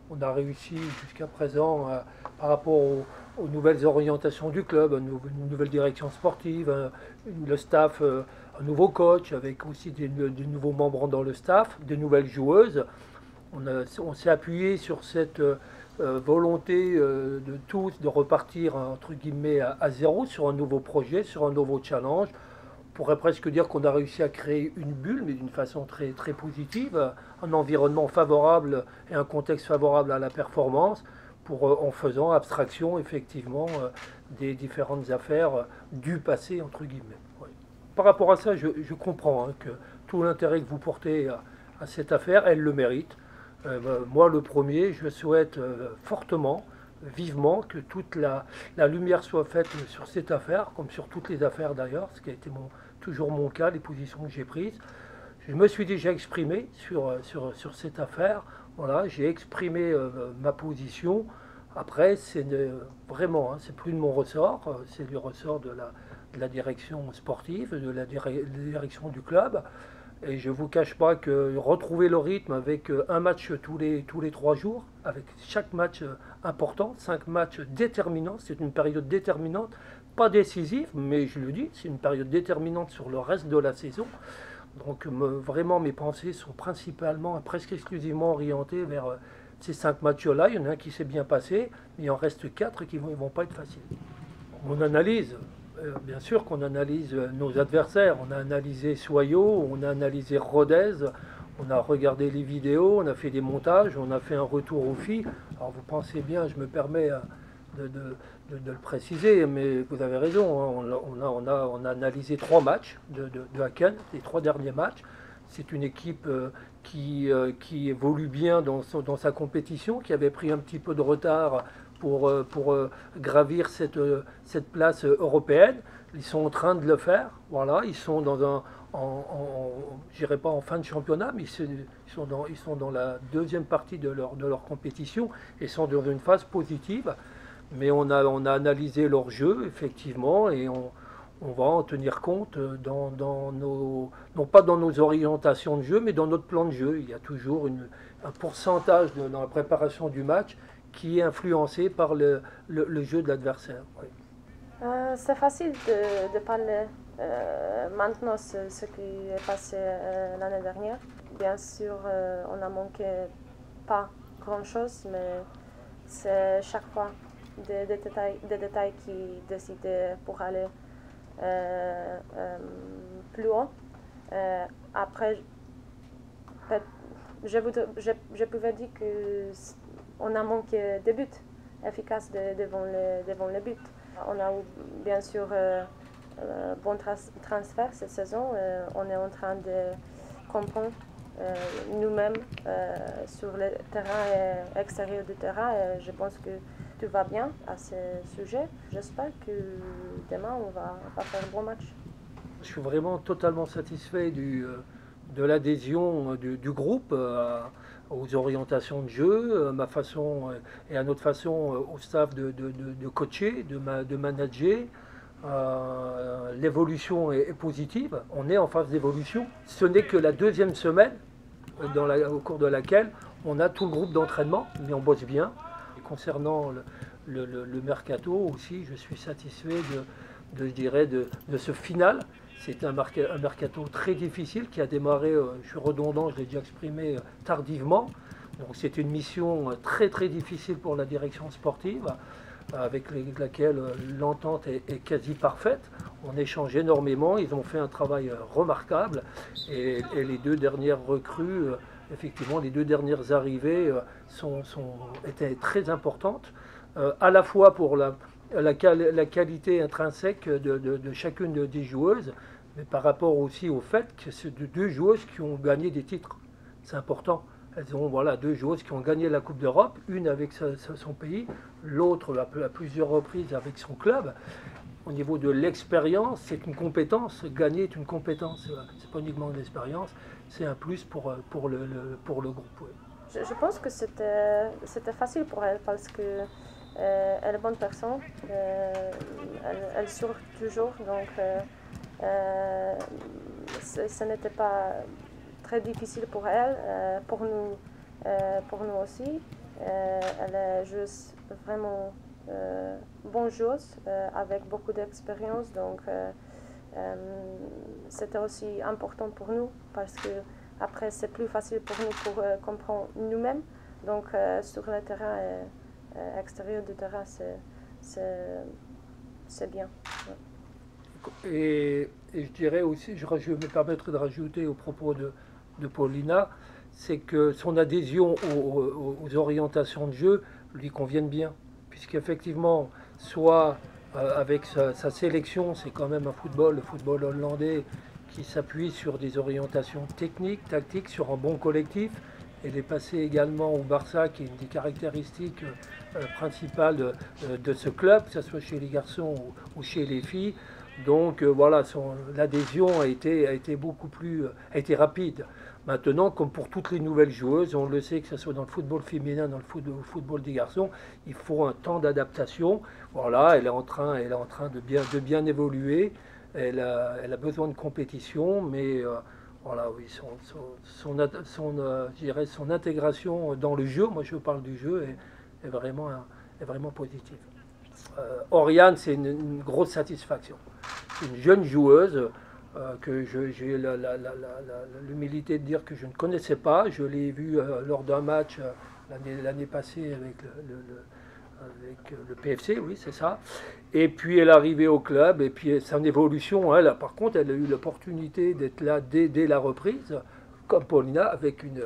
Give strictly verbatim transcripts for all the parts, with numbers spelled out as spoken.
On a réussi jusqu'à présent, euh, par rapport aux, aux nouvelles orientations du club, une, nou- une nouvelle direction sportive, un- une- le staff, euh, un nouveau coach avec aussi des, des nouveaux membres dans le staff, des nouvelles joueuses. On, a- on s'est appuyé sur cette euh, euh, volonté euh, de tous de repartir entre guillemets à, à zéro sur un nouveau projet, sur un nouveau challenge. On pourrait presque dire qu'on a réussi à créer une bulle, mais d'une façon très, très positive, un environnement favorable et un contexte favorable à la performance, pour, euh, en faisant abstraction effectivement euh, des différentes affaires euh, du passé, entre guillemets. Oui. Par rapport à ça, je, je comprends hein, que tout l'intérêt que vous portez à, à cette affaire, elle le mérite. Euh, bah, moi, le premier, je souhaite euh, fortement, vivement, que toute la, la lumière soit faite sur cette affaire, comme sur toutes les affaires d'ailleurs, ce qui a été mon, toujours mon cas, les positions que j'ai prises. Je me suis déjà exprimé sur, euh, sur, sur cette affaire. Voilà, j'ai exprimé euh, ma position. Après, c'est vraiment, hein, c'est plus de mon ressort, euh, c'est du ressort de la, de la direction sportive, de la, dire- direction du club. Et je ne vous cache pas que retrouver le rythme avec euh, un match tous les, tous les trois jours, avec chaque match euh, important, cinq matchs déterminants, c'est une période déterminante, pas décisive, mais je le dis, c'est une période déterminante sur le reste de la saison. Donc me, vraiment, mes pensées sont principalement, presque exclusivement orientées vers euh, ces cinq matchs-là. Il y en a un qui s'est bien passé, mais il en reste quatre qui ne vont, vont pas être faciles. On analyse, euh, bien sûr qu'on analyse euh, nos adversaires. On a analysé Soyo, on a analysé Rodez, on a regardé les vidéos, on a fait des montages, on a fait un retour au F I. Alors vous pensez bien, je me permets euh, de, de- de- de le préciser, mais vous avez raison, hein, on, a, on a- on a- on a analysé trois matchs de, de, de Haken, les trois derniers matchs. C'est une équipe euh, qui, euh, qui évolue bien dans, son- dans sa compétition, qui avait pris un petit peu de retard pour, euh, pour euh, gravir cette, euh, cette place euh, européenne. Ils sont en train de le faire. Voilà, ils sont dans un, en, en, je dirais pas en fin de championnat, mais ils, se- ils sont dans, ils sont dans la deuxième partie de leur, de leur compétition et sont dans une phase positive. Mais on a, on a analysé leur jeu, effectivement, et on, on va en tenir compte dans, dans nos, non pas dans nos orientations de jeu, mais dans notre plan de jeu. Il y a toujours une, un pourcentage de- dans la préparation du match qui est influencé par le, le, le jeu de l'adversaire. Oui. Euh, c'est facile de, de parler euh, maintenant de ce, ce qui est passé euh, l'année dernière. Bien sûr, euh, on a manqué pas grand-chose, mais c'est chaque fois des, des détails, des détails qui décidaient pour aller euh, euh, plus haut. Euh, après, je, voudrais, je, je pouvais dire qu'on a manqué de buts efficaces de, devant, le, devant le but. On a eu bien sûr euh, un bon tra- transfert cette saison. Euh, on est en train de comprendre euh, nous-mêmes euh, sur le terrain et extérieur du terrain. Et je pense que tout va bien à ce sujet. J'espère que demain on va, on va faire un bon match. Je suis vraiment totalement satisfait du, euh, de l'adhésion euh, du, du groupe euh, aux orientations de jeu, à ma façon euh, et à notre façon euh, au staff de, de, de, de coacher, de, ma, de manager. Euh, L'évolution est, est positive, on est en phase d'évolution. Ce n'est que la deuxième semaine euh, dans la, au cours de laquelle on a tout le groupe d'entraînement, mais on bosse bien. Et concernant le, le, le, le mercato aussi, je suis satisfait de, de je dirais, de, de ce final. C'est un, un mercato très difficile qui a démarré, euh, je suis redondant, je l'ai déjà exprimé, euh, tardivement. Donc c'est une mission euh, très très difficile pour la direction sportive, euh, avec les, laquelle euh, l'entente est, est quasi parfaite. On échange énormément, ils ont fait un travail euh, remarquable et, et les deux dernières recrues, euh, effectivement les deux dernières arrivées euh, sont, sont, étaient très importantes, euh, à la fois pour la, la, la qualité intrinsèque de, de, de chacune des joueuses, mais par rapport aussi au fait que c'est deux joueuses qui ont gagné des titres. C'est important. Elles ont voilà, deux joueuses qui ont gagné la Coupe d'Europe, une avec sa, sa, son pays, l'autre à, à plusieurs reprises avec son club. Au niveau de l'expérience, c'est une compétence. Gagner est une compétence. C'est pas uniquement une expérience, c'est un plus pour, pour, le, le, pour le groupe. Oui. Je, je pense que c'était, c'était facile pour elle parce que euh, elle est bonne personne, euh, elle, elle sourit toujours, donc euh, euh, ce, ce n'était pas très difficile pour elle, euh, pour nous, euh, pour nous aussi. Euh, elle est joueuse vraiment euh, bonne joueuse euh, avec beaucoup d'expérience. Donc euh, euh, c'était aussi important pour nous parce que après c'est plus facile pour nous pour euh, comprendre nous-mêmes. Donc euh, sur le terrain et euh, extérieur du terrain, c'est bien. Ouais. Et, et je dirais aussi, je, je vais me permettre de rajouter au propos de, de Paulina, c'est que son adhésion aux, aux- aux orientations de jeu lui conviennent bien, puisqu'effectivement, soit euh, avec sa, sa sélection, c'est quand même un football, le football hollandais, qui s'appuie sur des orientations techniques, tactiques, sur un bon collectif. Elle est passée également au Barça, qui est une des caractéristiques euh, principales de, de ce club, que ce soit chez les garçons ou, ou chez les filles. Donc euh, voilà, son- l'adhésion a été, a été beaucoup plus, euh, a été rapide. Maintenant, comme pour toutes les nouvelles joueuses, on le sait que ce soit dans le football féminin, dans le football, football des garçons, il faut un temps d'adaptation. Voilà, elle est en train, elle est en train de bien, de bien évoluer. Elle a, elle a besoin de compétition, mais euh, voilà, oui, son, son, son, ad- son, euh, je dirais son intégration dans le jeu, moi je parle du jeu, est, est vraiment, est vraiment positive. Euh, Oriane, c'est une, une grosse satisfaction. C'est une jeune joueuse euh, que je- j'ai la- la- la- la- la- l'humilité de dire que je ne connaissais pas. Je l'ai vue euh, lors d'un match euh, l'année l'année passée avec le, le- le- avec le P F C, oui, c'est ça. Et puis elle est arrivée au club, et puis son évolution, elle, par contre, elle a eu l'opportunité d'être là dès, dès la reprise, comme Paulina, avec une,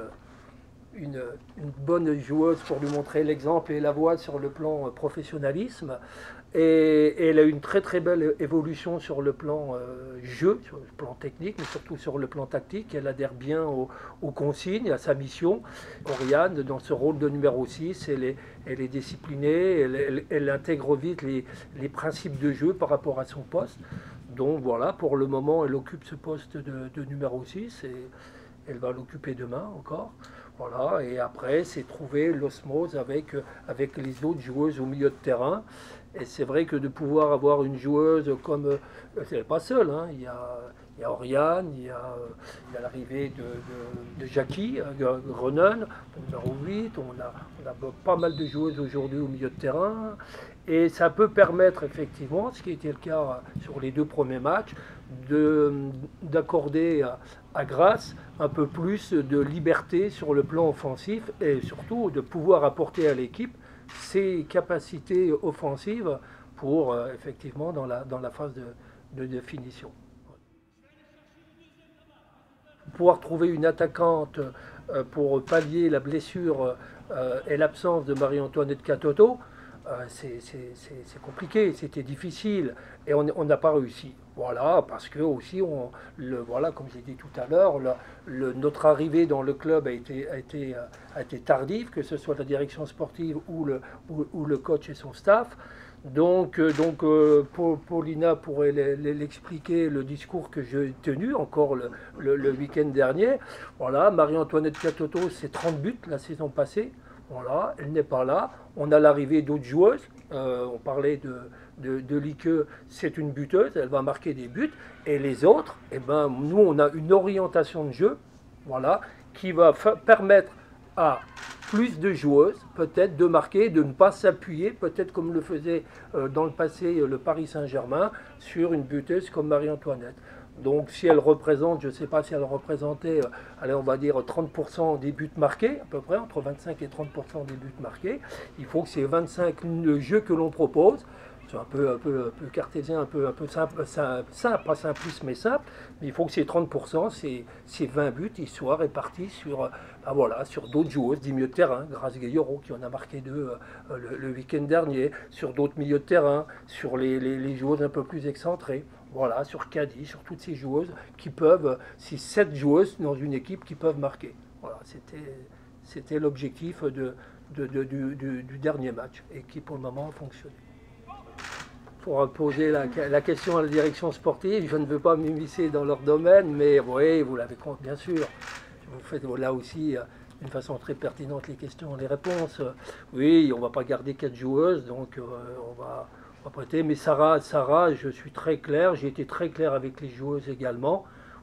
une, une bonne joueuse pour lui montrer l'exemple et la voie sur le plan euh, professionnalisme. Et, et elle a eu une très très belle évolution sur le plan euh, jeu, sur le plan technique, mais surtout sur le plan tactique. Elle adhère bien aux, aux consignes, à sa mission. Oriane, dans ce rôle de numéro six, elle est, elle est disciplinée, elle, elle- elle intègre vite les, les principes de jeu par rapport à son poste. Donc voilà, pour le moment, elle occupe ce poste de, de numéro six et elle va l'occuper demain encore. Voilà, et après, c'est trouver l'osmose avec, avec les autres joueuses au milieu de terrain. Et c'est vrai que de pouvoir avoir une joueuse comme. Euh, elle n'est pas seule, hein, il y a, il y a Oriane, il y a, euh, il y a l'arrivée de, de, de Jackie euh, Grenon, numéro huit. On a, on a pas mal de joueuses aujourd'hui au milieu de terrain. Et ça peut permettre effectivement, ce qui était le cas sur les deux premiers matchs, de, d'accorder à, à Grasse un peu plus de liberté sur le plan offensif et surtout de pouvoir apporter à l'équipe ses capacités offensives pour euh, effectivement dans la, dans la phase de, de définition. Pouvoir trouver une attaquante euh, pour pallier la blessure euh, et l'absence de Marie-Antoinette Catoto, euh, c'est compliqué, c'était difficile et on n'a pas réussi. Voilà, parce que aussi, on, le, voilà, comme j'ai dit tout à l'heure, notre arrivée dans le club a été, a, été, a été tardive, que ce soit la direction sportive ou le, ou, ou le coach et son staff. Donc, euh, donc euh, Paulina pourrait l'expliquer, le discours que j'ai tenu encore le, le, le week-end dernier. Voilà, Marie-Antoinette Catoto, c'est trente buts la saison passée. Voilà, elle n'est pas là. On a l'arrivée d'autres joueuses. Euh, on parlait de, de, de Lique, c'est une buteuse, elle va marquer des buts. Et les autres, eh ben, nous, on a une orientation de jeu, voilà, qui va permettre à plus de joueuses, peut-être, de marquer, de ne pas s'appuyer, peut-être comme le faisait euh, dans le passé le Paris Saint-Germain, sur une buteuse comme Marie-Antoinette. Donc si elle représente, je ne sais pas si elle représentait, euh, allez, on va dire trente pour cent des buts marqués, à peu près, entre vingt-cinq et trente pour cent des buts marqués, il faut que ces vingt-cinq jeux que l'on propose, c'est un peu, un, peu, un peu cartésien, un peu, un peu simple, simple, simple, pas simpliste mais simple, mais il faut que ces trente pour cent, ces, ces vingt buts, ils soient répartis sur, ben voilà, sur d'autres joueuses, des milieux de terrain, Grace Gaillero qui en a marqué deux euh, le, le week-end dernier, sur d'autres milieux de terrain, sur les, les, les joueuses un peu plus excentrées. Voilà, sur Caddy, sur toutes ces joueuses qui peuvent, c'est sept joueuses dans une équipe qui peuvent marquer. Voilà, c'était l'objectif de, de, de, du, du, du dernier match et qui pour le moment a fonctionné. Pour poser la, la question à la direction sportive, je ne veux pas m'immiscer dans leur domaine, mais oui, vous l'avez compris, bien sûr. Vous faites là aussi d'une façon très pertinente les questions, les réponses. Oui, on ne va pas garder quatre joueuses, donc euh, on va... Prêter. Mais Sarah, Sarah, je suis très clair, j'ai été très clair avec les joueuses également.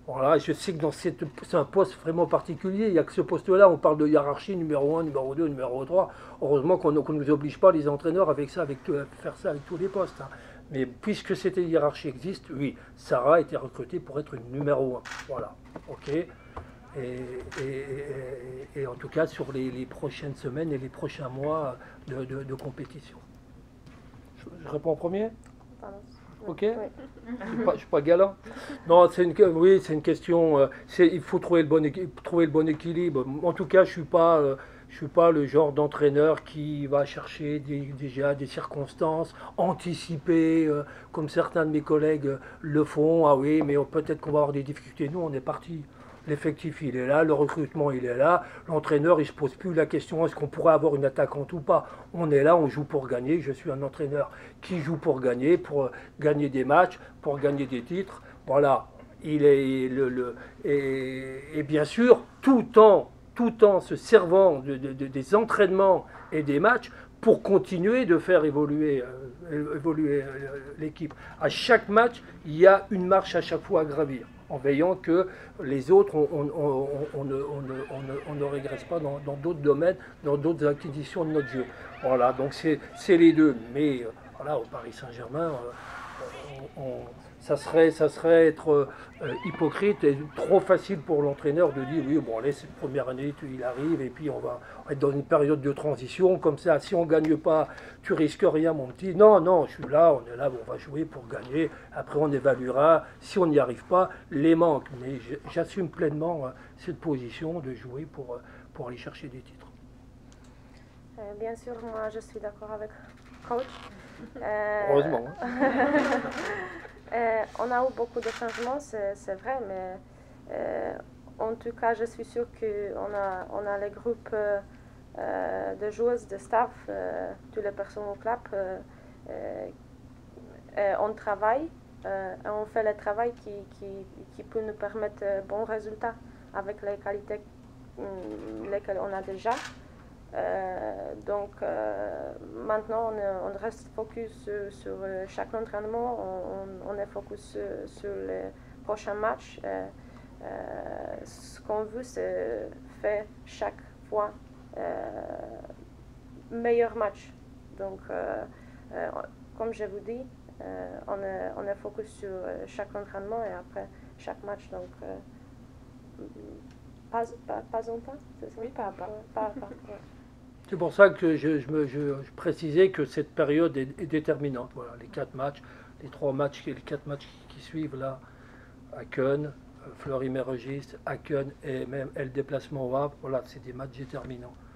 Voilà, je sais que dans cette, c'est un poste vraiment particulier. Il n'y a que ce poste-là, on parle de hiérarchie, numéro un, numéro deux, numéro trois. Heureusement qu'on ne nous oblige pas, les entraîneurs, avec ça, avec, à faire ça avec tous les postes. Hein. Mais puisque cette hiérarchie existe, oui, Sarah a été recrutée pour être une numéro un. Voilà, ok. Et, et, et, et en tout cas, sur les, les prochaines semaines et les prochains mois de, de, de compétition. Je, je réponds en premier ? Pardon. Ok. Oui. Je ne suis, suis pas galant. Non, c'est une, oui, c'est une question. Euh, il faut trouver le, bon, trouver le bon équilibre. En tout cas, je ne suis, euh, suis pas le genre d'entraîneur qui va chercher des, déjà des circonstances, anticiper, euh, comme certains de mes collègues le font. Ah oui, mais peut-être qu'on va avoir des difficultés. Nous, on est parti. L'effectif, il est là, le recrutement, il est là. L'entraîneur, il ne se pose plus la question est-ce qu'on pourrait avoir une attaquante ou pas. On est là, on joue pour gagner. Je suis un entraîneur qui joue pour gagner, pour gagner des matchs, pour gagner des titres. Voilà. Il est le, le et, et bien sûr, tout en, tout en se servant de, de, de, des entraînements et des matchs pour continuer de faire évoluer, euh, évoluer euh, l'équipe. À chaque match, il y a une marche à chaque fois à gravir, en veillant que les autres, on, on, on, on, ne, on, ne, on, ne, on ne régresse pas dans d'autres domaines, dans d'autres acquisitions de notre jeu. Voilà, donc c'est les deux. Mais voilà, au Paris Saint-Germain, on, on, ça, serait, ça serait être euh, hypocrite et trop facile pour l'entraîneur de dire oui, bon, allez, cette première année, tu, il arrive, et puis on va être dans une période de transition, comme ça, si on ne gagne pas, tu risques rien, mon petit. Non, non, je suis là, on est là, on va jouer pour gagner. Après, on évaluera, si on n'y arrive pas, les manques. Mais j'assume pleinement euh, cette position de jouer pour, euh, pour aller chercher des titres. Euh, bien sûr, moi, je suis d'accord avec coach. Euh, Heureusement. Hein. euh, on a eu beaucoup de changements, c'est vrai, mais euh, en tout cas, je suis sûre qu'on a, on a les groupes euh, de joueuses, de staff, euh, toutes les personnes au club. Euh, euh, on travaille, euh, et on fait le travail qui, qui, qui peut nous permettre de bons résultats avec les qualités um, lesquelles on a déjà. Euh, donc euh, maintenant on, on reste focus sur, sur chaque entraînement, on, on est focus sur, sur les prochains matchs. Euh, euh, ce qu'on veut c'est faire chaque fois euh, meilleur match. Donc euh, euh, comme je vous dis, euh, on, est, on est focus sur chaque entraînement et après chaque match. Donc euh, pas, pas, pas en pas, c'est ça? Oui, pas à pas. Ouais, pas, à pas ouais. C'est pour ça que je, je, me, je, je précisais que cette période est, est déterminante. Voilà, les quatre matchs, les trois matchs, les quatre matchs qui, qui suivent là, à Keun, Fleury-Mérogis, Aken et même et le déplacement au Havre, voilà, c'est des matchs déterminants.